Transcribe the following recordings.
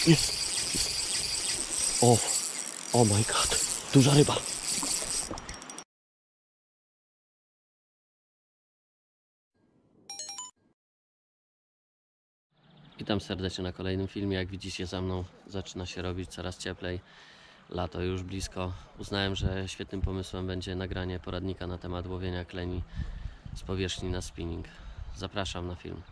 Jest. O, oh my god, duża ryba. Witam serdecznie na kolejnym filmie. Jak widzicie, za mną zaczyna się robić coraz cieplej. Lato już blisko. Uznałem, że świetnym pomysłem będzie nagranie poradnika na temat łowienia kleni z powierzchni na spinning. Zapraszam na film.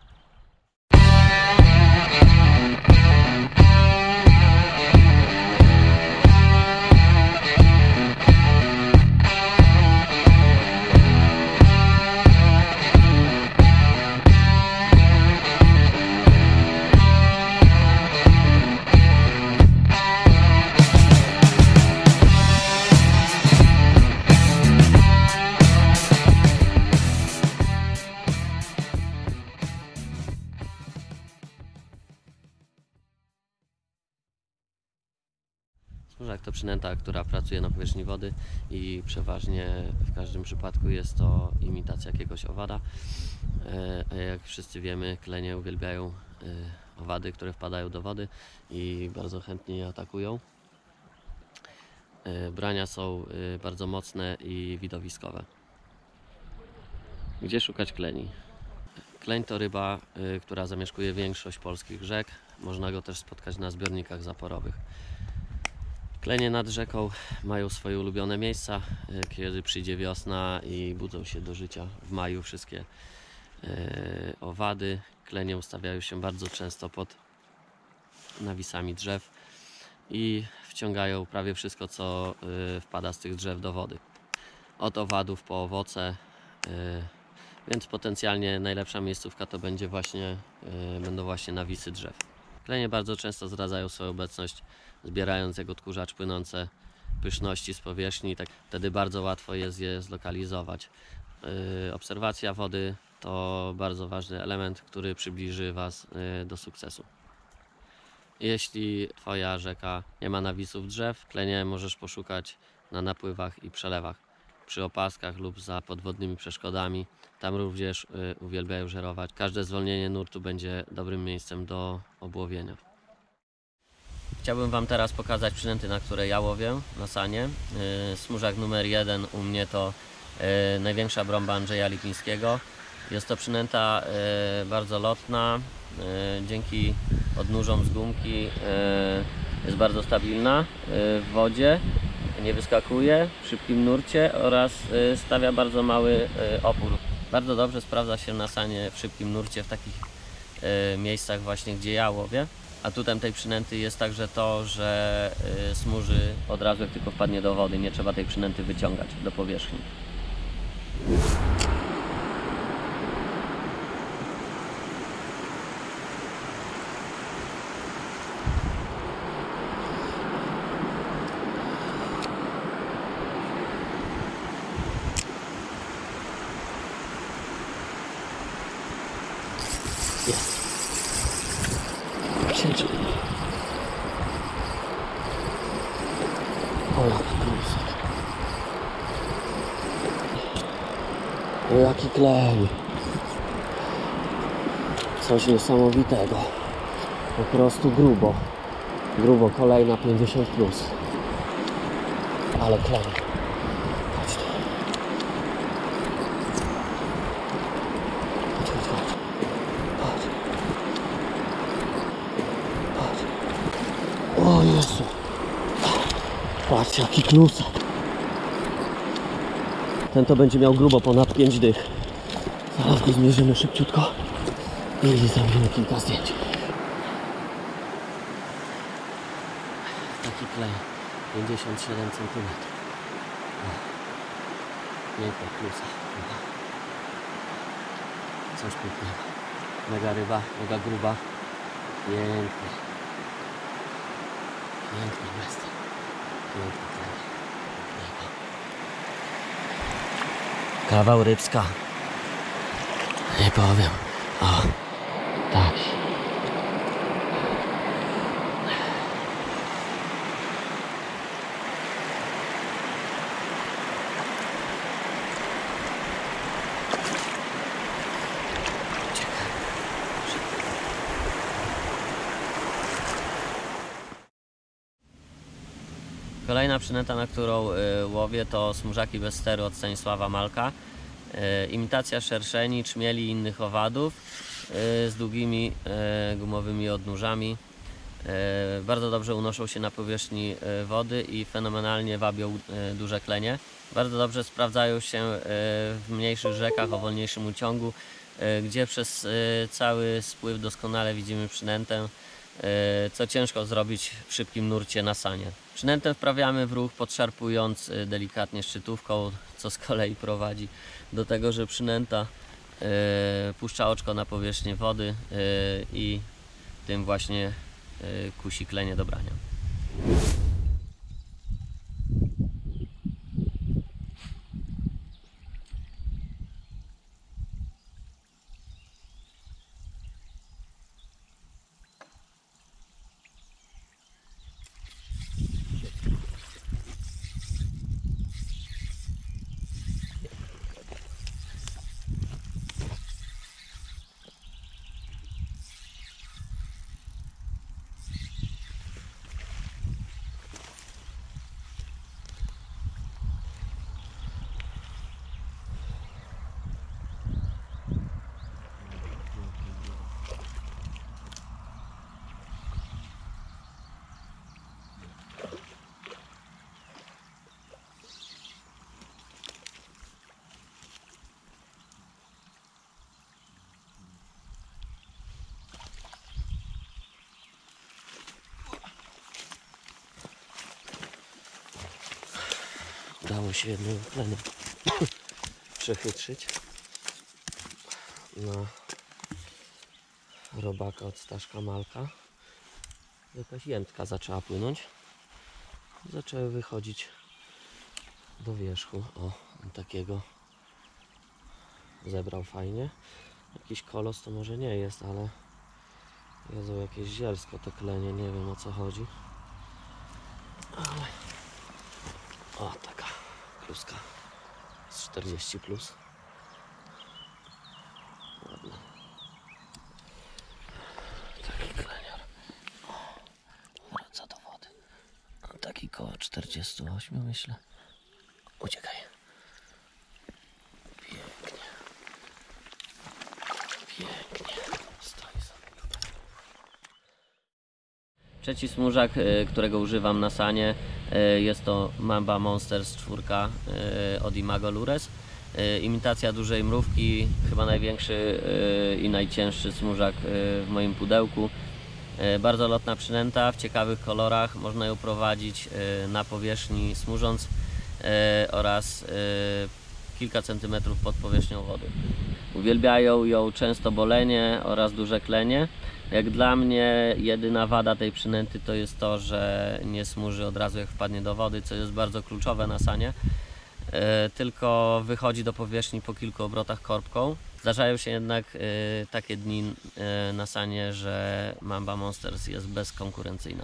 Smużak to przynęta, która pracuje na powierzchni wody i przeważnie w każdym przypadku jest to imitacja jakiegoś owada. A jak wszyscy wiemy, klenie uwielbiają owady, które wpadają do wody i bardzo chętnie je atakują. Brania są bardzo mocne i widowiskowe. Gdzie szukać kleni? Kleń to ryba, która zamieszkuje większość polskich rzek. Można go też spotkać na zbiornikach zaporowych. Klenie nad rzeką mają swoje ulubione miejsca. Kiedy przyjdzie wiosna i budzą się do życia w maju wszystkie owady, klenie ustawiają się bardzo często pod nawisami drzew i wciągają prawie wszystko, co wpada z tych drzew do wody. Od owadów po owoce, więc potencjalnie najlepsza miejscówka to będą właśnie nawisy drzew. Klenie bardzo często zdradzają swoją obecność, zbierając jak odkurzacz płynące pyszności z powierzchni. Wtedy bardzo łatwo jest je zlokalizować. Obserwacja wody to bardzo ważny element, który przybliży Was do sukcesu. Jeśli Twoja rzeka nie ma nawisów drzew, klenie możesz poszukać na napływach i przelewach, przy opaskach lub za podwodnymi przeszkodami. Tam również uwielbiają żerować. Każde zwolnienie nurtu będzie dobrym miejscem do obłowienia. Chciałbym Wam teraz pokazać przynęty, na które ja łowię na sanie. Smużak numer 1 u mnie to największa brąba Andrzeja Lipińskiego. Jest to przynęta bardzo lotna. Dzięki odnóżom z gumki jest bardzo stabilna w wodzie. Nie wyskakuje w szybkim nurcie oraz stawia bardzo mały opór. Bardzo dobrze sprawdza się na sanie w szybkim nurcie w takich miejscach właśnie, gdzie ja łowię. Atutem tej przynęty jest także to, że smuży od razu, jak tylko wpadnie do wody. Nie trzeba tej przynęty wyciągać do powierzchni. Jest. Siedzi. O, jaki klusek. O, jaki klej. Coś niesamowitego. Po prostu grubo. Grubo, kolejna 50+. Ale klej. Chodź tu. O Jezu. Patrzcie, jaki klusek. Ten to będzie miał grubo ponad 5 dych. Zaraz go zmierzymy szybciutko i zrobimy kilka zdjęć. Taki klej. 57 cm. Piękna klusa. Coś pięknego. Mega ryba, mega gruba. Pięknie. Piękna bestia. Piękna klej. Kawał rybska. Nie powiem. O, tak. Kolejna przynęta, na którą łowię, to smużaki bez steru od Stanisława Malka. Imitacja szerszeni, czmieli i innych owadów z długimi gumowymi odnóżami. Bardzo dobrze unoszą się na powierzchni wody i fenomenalnie wabią duże klenie. Bardzo dobrze sprawdzają się w mniejszych rzekach o wolniejszym uciągu, gdzie przez cały spływ doskonale widzimy przynętę, co ciężko zrobić w szybkim nurcie na sanie. Przynętę wprawiamy w ruch, podszarpując delikatnie szczytówką, co z kolei prowadzi do tego, że przynęta puszcza oczko na powierzchnię wody i tym właśnie kusi klenie do brania. Udało się jednego klenia przechytrzyć na robaka od Staszka Malka. Jakaś jętka zaczęła płynąć. Zaczęły wychodzić do wierzchu. O, on takiego zebrał fajnie. Jakiś kolos to może nie jest, ale jedzą jakieś zielsko te klenie, nie wiem o co chodzi. Ale o, taka kluska z 40 plus. Ładna. Taki klenior. Wraca do wody. Taki koło 48 myślę. Uciekaj. Pięknie. Pięknie. Stoi sobie tutaj. Trzeci smużak, którego używam na sanie, jest to Mamba Monsters 4 od Imago Lures. Imitacja dużej mrówki, chyba największy i najcięższy smużak w moim pudełku. Bardzo lotna przynęta, w ciekawych kolorach, można ją prowadzić na powierzchni smużąc oraz kilka centymetrów pod powierzchnią wody. Uwielbiają ją często bolenie oraz duże klenie. Jak dla mnie jedyna wada tej przynęty to jest to, że nie smuży od razu jak wpadnie do wody, co jest bardzo kluczowe na sanie. Tylko wychodzi do powierzchni po kilku obrotach korbką. Zdarzają się jednak takie dni na sanie, że Mamba Monsters jest bezkonkurencyjna.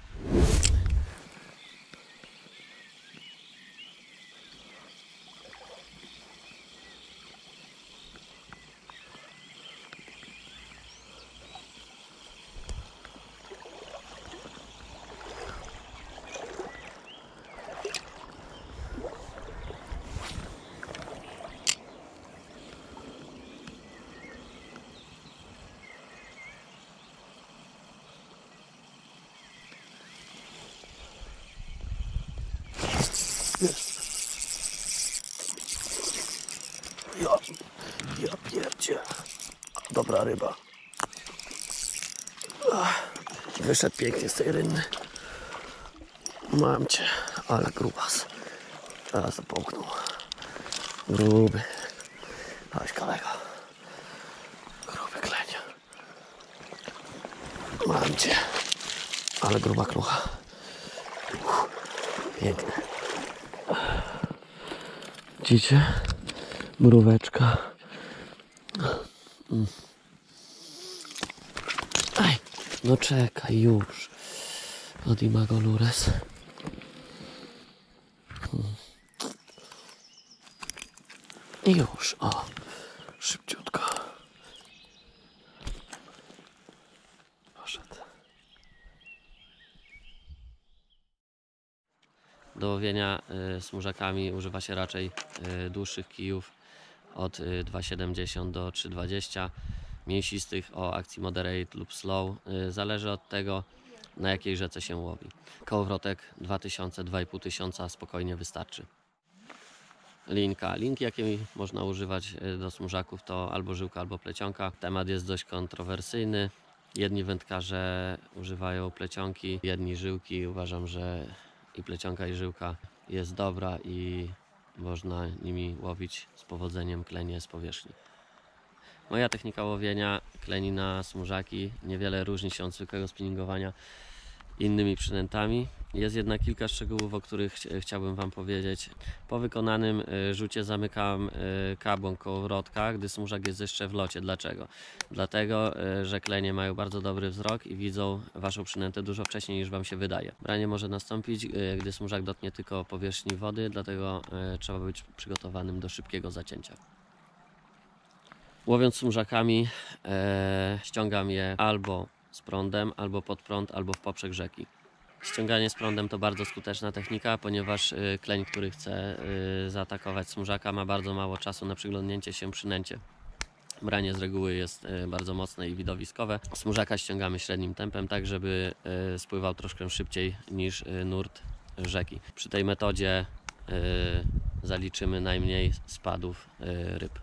Ja pierdzie. Dobra ryba. Wyszedł pięknie z tej rynny. Mam cię, ale grubas. Teraz to połknął. Gruby. Chodź kolego. Gruby klenia. Mam cię, ale gruba krucha. Piękne. Widzicie? Mróweczka. Aj, no czekaj już. Od Imago Lures. I już, o. Szybciutko. Poszedł. Do łowienia smużakami używa się raczej dłuższych kijów od 2,70 do 3,20, mięsistych o akcji moderate lub slow. Zależy od tego, na jakiej rzece się łowi. Kołowrotek 2000-2500 spokojnie wystarczy. Linka. Linki, jakie można używać do smużaków, to albo żyłka, albo plecionka. Temat jest dość kontrowersyjny. Jedni wędkarze używają plecionki, jedni żyłki. Uważam, że i plecionka, i żyłka jest dobra i można nimi łowić z powodzeniem klenie z powierzchni. Moja technika łowienia kleni na smużaki niewiele różni się od zwykłego spinningowania innymi przynętami. Jest jednak kilka szczegółów, o których chciałbym Wam powiedzieć. Po wykonanym rzucie zamykam kabłąk kołowrotka, gdy smużak jest jeszcze w locie. Dlaczego? Dlatego, że klenie mają bardzo dobry wzrok i widzą Waszą przynętę dużo wcześniej, niż Wam się wydaje. Branie może nastąpić, gdy smużak dotknie tylko powierzchni wody, dlatego trzeba być przygotowanym do szybkiego zacięcia. Łowiąc smużakami ściągam je albo z prądem, albo pod prąd, albo w poprzek rzeki. Ściąganie z prądem to bardzo skuteczna technika, ponieważ kleń, który chce zaatakować smużaka, ma bardzo mało czasu na przyglądnięcie się przynęcie. Branie z reguły jest bardzo mocne i widowiskowe. Smużaka ściągamy średnim tempem, tak żeby spływał troszkę szybciej niż nurt rzeki. Przy tej metodzie zaliczymy najmniej spadów ryb.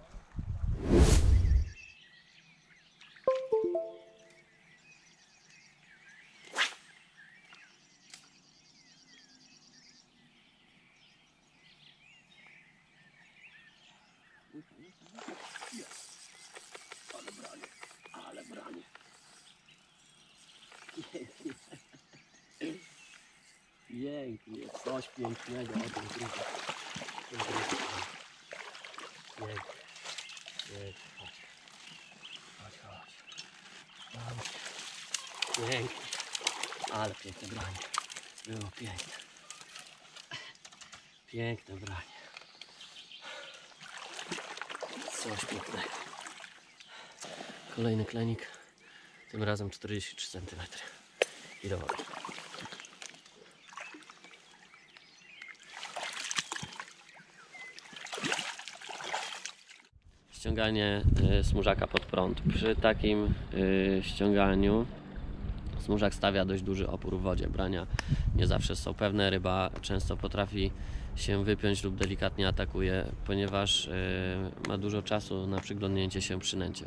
Ale branie. Pięknie, coś pięknego o tym drugiej. Pięknie. Chodź. Pięknie. Ale piękne branie. Było piękne. Piękne branie. Coś pięknego. Kolejny klenik. Tym razem 43 cm. I do wody. Ściąganie smużaka pod prąd. Przy takim ściąganiu smużak stawia dość duży opór w wodzie. Brania nie zawsze są pewne. Ryba często potrafi się wypiąć lub delikatnie atakuje, ponieważ ma dużo czasu na przyglądnięcie się przynęcie.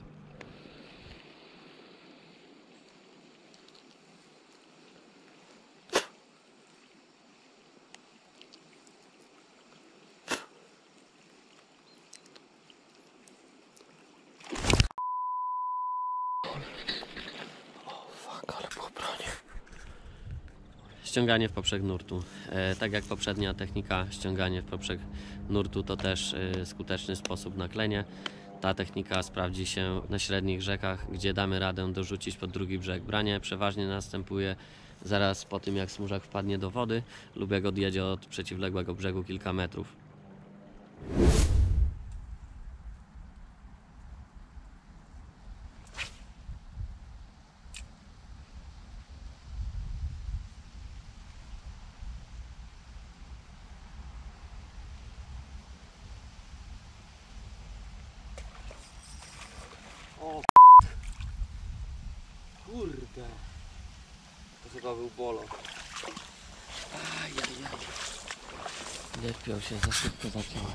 Ściąganie w poprzek nurtu. Tak jak poprzednia technika, ściąganie w poprzek nurtu to też skuteczny sposób na klenie. Ta technika sprawdzi się na średnich rzekach, gdzie damy radę dorzucić pod drugi brzeg. Branie przeważnie następuje zaraz po tym, jak smużak wpadnie do wody lub jak odjedzie od przeciwległego brzegu kilka metrów. O kurde, to chyba był bolo. Ajajaj. Lepiał się, za szybko zaciąłem.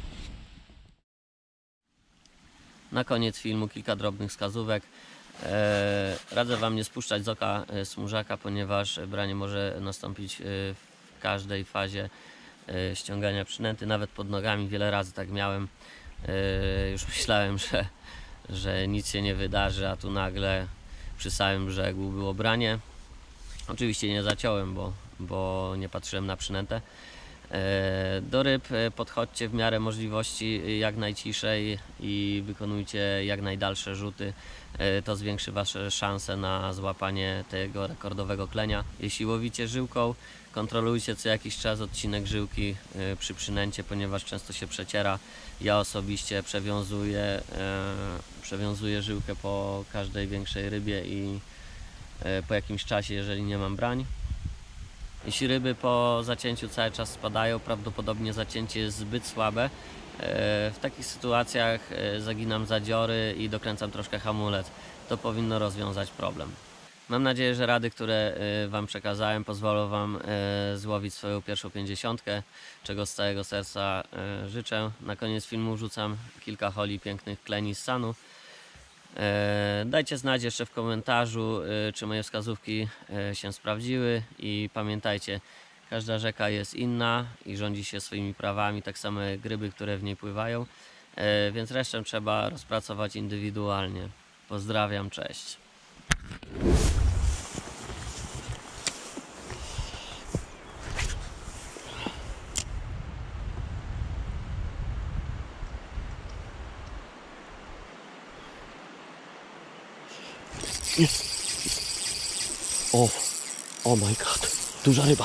Na koniec filmu kilka drobnych wskazówek. Radzę Wam nie spuszczać z oka smużaka, ponieważ branie może nastąpić w każdej fazie ściągania przynęty, nawet pod nogami. Wiele razy tak miałem. Już myślałem, że nic się nie wydarzy, a tu nagle przy samym brzegu było branie. Oczywiście nie zaciąłem, bo nie patrzyłem na przynętę. Do ryb podchodźcie w miarę możliwości jak najciszej i wykonujcie jak najdalsze rzuty. To zwiększy Wasze szanse na złapanie tego rekordowego klenia. Jeśli łowicie żyłką, kontrolujcie co jakiś czas odcinek żyłki przy przynęcie, ponieważ często się przeciera. Ja osobiście przewiązuję żyłkę po każdej większej rybie i po jakimś czasie, jeżeli nie mam brań. Jeśli ryby po zacięciu cały czas spadają, prawdopodobnie zacięcie jest zbyt słabe. W takich sytuacjach zaginam zadziory i dokręcam troszkę hamulec. To powinno rozwiązać problem. Mam nadzieję, że rady, które Wam przekazałem, pozwolą Wam złowić swoją pierwszą 50, czego z całego serca życzę. Na koniec filmu wrzucam kilka holi pięknych kleni z Sanu. Dajcie znać jeszcze w komentarzu, czy moje wskazówki się sprawdziły i pamiętajcie, każda rzeka jest inna i rządzi się swoimi prawami, tak samo jak ryby, które w niej pływają, więc resztę trzeba rozpracować indywidualnie. Pozdrawiam, cześć. Jest. Oh my god. Duża ryba.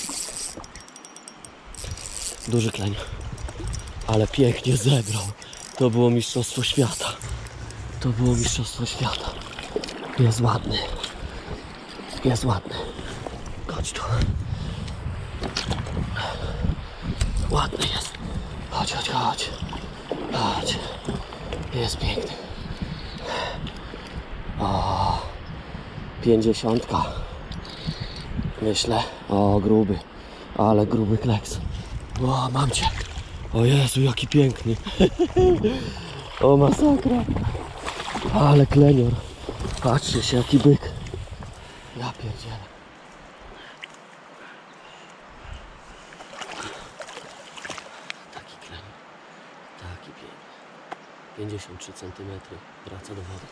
Duży kleń. Ale pięknie zebrał. To było mistrzostwo świata. To było mistrzostwo świata. Jest ładny. Jest ładny. Chodź tu. Ładny jest. Chodź, chodź, chodź. Chodź. Jest piękny. O, 50. Myślę. O, gruby. Ale gruby kleks. O, mam cię. O Jezu, jaki piękny. O, masakra. Ale klenior. Patrzcie się, jaki byk. Ja pierdzielę. Taki klenior. Taki piękny. 53 cm. Wraca do wody.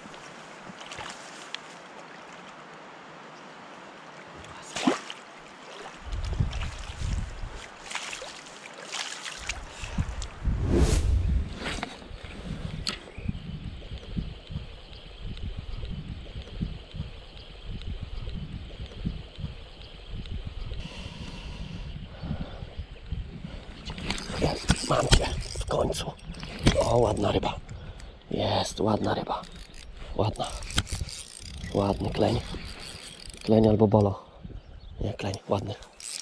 Mam cię w końcu. O, ładna ryba. Jest, ładna ryba. Ładna. Ładny kleń. Kleń albo bolo. Nie, kleń, ładny.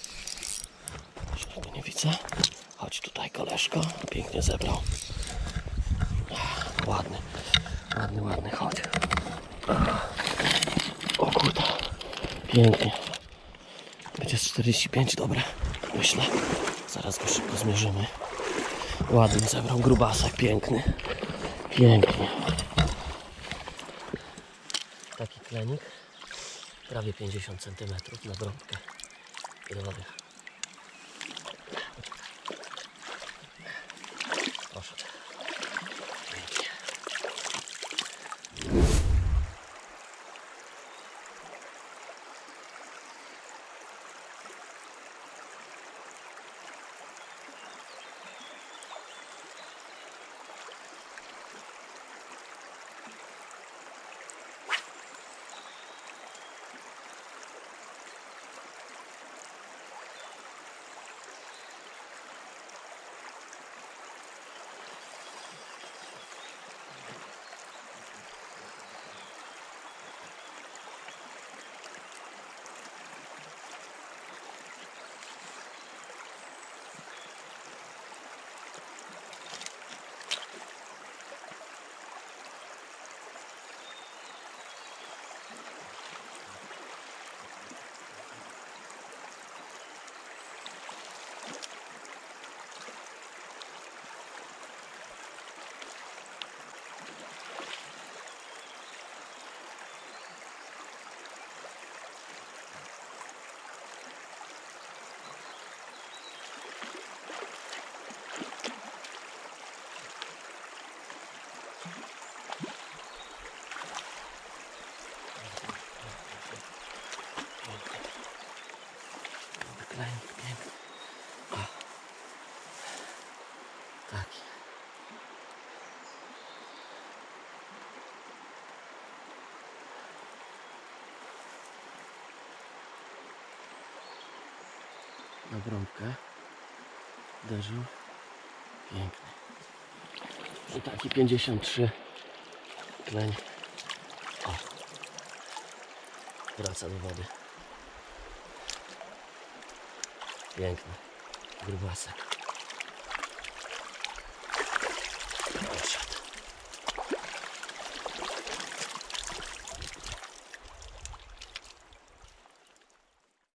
Go nie widzę. Chodź tutaj, koleżko. Pięknie zebrał. Ładny. Ładny, ładny, chodź. O kurde. Pięknie. Będzie z 45, dobre. Myślę. Zaraz go szybko zmierzymy. Ładnie zebrał grubasek, piękny. Pięknie. Taki klenik. Prawie 50 cm na brąbkę. I do wody. Poszedł. Pięknie. Piękny. O. Taki. Na brąbkę uderzył. Piękny. I taki 53 kleń. O. Wraca do wody. Piękny grubasek.